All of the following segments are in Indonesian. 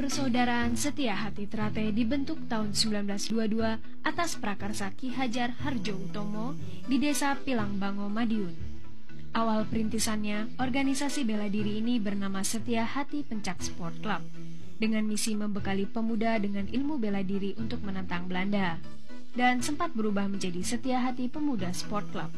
Persaudaraan Setia Hati Trate dibentuk tahun 1922 atas prakarsa Ki Hajar Harjo Utomo di Desa Pilangbango, Madiun. Awal perintisannya, organisasi bela diri ini bernama Setia Hati Pencak Sport Club, dengan misi membekali pemuda dengan ilmu bela diri untuk menentang Belanda, dan sempat berubah menjadi Setia Hati Pemuda Sport Club.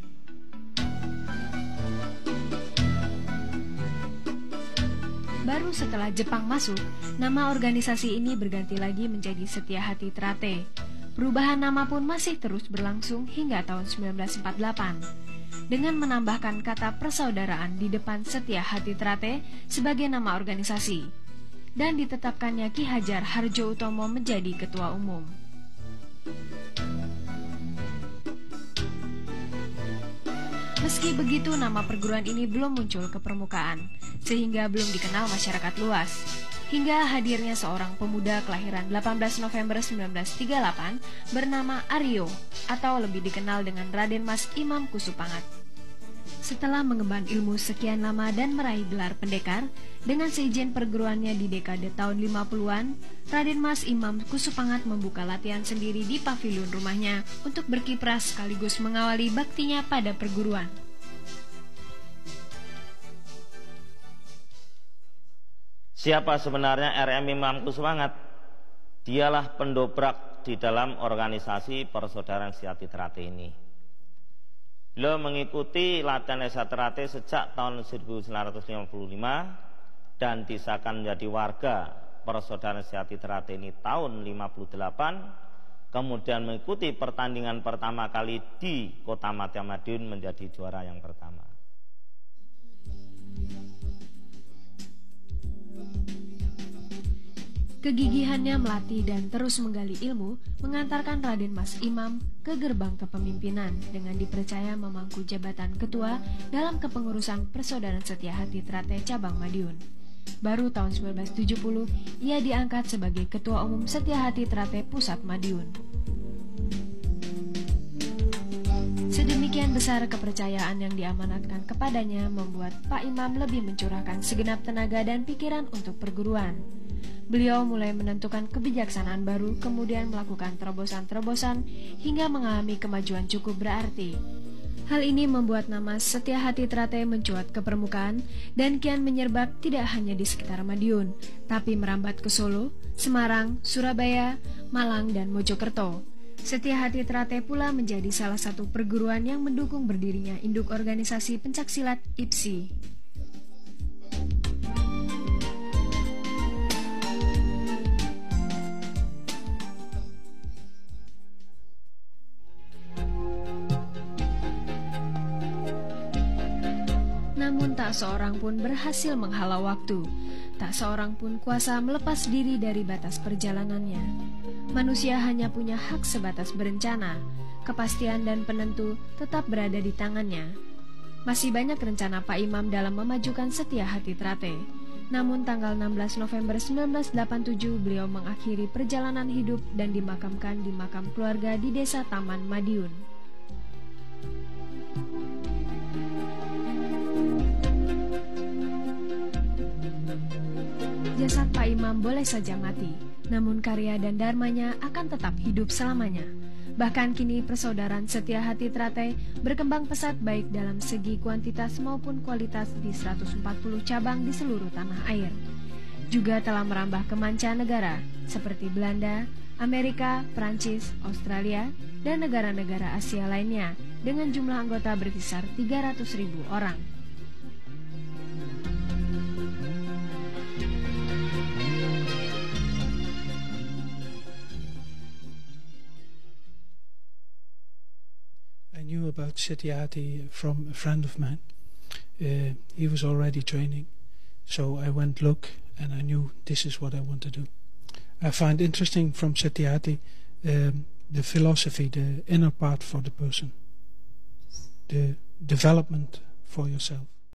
Baru setelah Jepang masuk, nama organisasi ini berganti lagi menjadi Setia Hati Trate. Perubahan nama pun masih terus berlangsung hingga tahun 1948, dengan menambahkan kata persaudaraan di depan Setia Hati Trate sebagai nama organisasi, dan ditetapkannya Ki Hajar Harjo Utomo menjadi ketua umum. Meski begitu, nama perguruan ini belum muncul ke permukaan, sehingga belum dikenal masyarakat luas. Hingga hadirnya seorang pemuda kelahiran 18 November 1938 bernama Aryo, atau lebih dikenal dengan Raden Mas Imam Kusupangat. Setelah mengemban ilmu sekian lama dan meraih gelar pendekar, dengan seizin perguruannya di dekade tahun 50-an, Raden Mas Imam Kusupangat membuka latihan sendiri di pavilion rumahnya untuk berkiprah sekaligus mengawali baktinya pada perguruan. Siapa sebenarnya RM Imam Kusupangat? Dialah pendobrak di dalam organisasi Persaudaraan Setia Hati Trate ini. Beliau mengikuti latihan Setia Hati Trate sejak tahun 1955 dan disahkan menjadi warga Persaudaraan Setia Hati Trate ini tahun 58. Kemudian mengikuti pertandingan pertama kali di Kota Madiun menjadi juara yang pertama. Kegigihannya melatih dan terus menggali ilmu mengantarkan Raden Mas Imam ke gerbang kepemimpinan dengan dipercaya memangku jabatan ketua dalam kepengurusan Persaudaraan Setia Hati Trate cabang Madiun. Baru tahun 1970 ia diangkat sebagai ketua umum Setia Hati Trate Pusat Madiun. Sedemikian besar kepercayaan yang diamanatkan kepadanya membuat Pak Imam lebih mencurahkan segenap tenaga dan pikiran untuk perguruan. Beliau mulai menentukan kebijaksanaan baru, kemudian melakukan terobosan-terobosan hingga mengalami kemajuan cukup berarti. Hal ini membuat nama Setia Hati Trate mencuat ke permukaan dan kian menyerbak tidak hanya di sekitar Madiun, tapi merambat ke Solo, Semarang, Surabaya, Malang, dan Mojokerto. Setia Hati Trate pula menjadi salah satu perguruan yang mendukung berdirinya induk organisasi pencaksilat IPSI. Namun tak seorang pun berhasil menghalau waktu, tak seorang pun kuasa melepas diri dari batas perjalanannya. Manusia hanya punya hak sebatas berencana, kepastian dan penentu tetap berada di tangannya. Masih banyak rencana Pak Imam dalam memajukan Setia Hati Trate. Namun tanggal 16 November 1987 beliau mengakhiri perjalanan hidup dan dimakamkan di makam keluarga di Desa Taman Madiun. Jasad Pak Imam boleh saja mati, namun karya dan dharmanya akan tetap hidup selamanya. Bahkan kini Persaudaraan Setia Hati Trate berkembang pesat baik dalam segi kuantitas maupun kualitas di 140 cabang di seluruh tanah air. Juga telah merambah ke mancanegara seperti Belanda, Amerika, Prancis, Australia, dan negara-negara Asia lainnya dengan jumlah anggota berkisar 300.000 orang. I knew about Setia Hati from a friend of mine. He was already training, so I went look and I knew this is what I want to do. I find interesting from Setia Hati the philosophy, the inner part for the person, the development for yourself.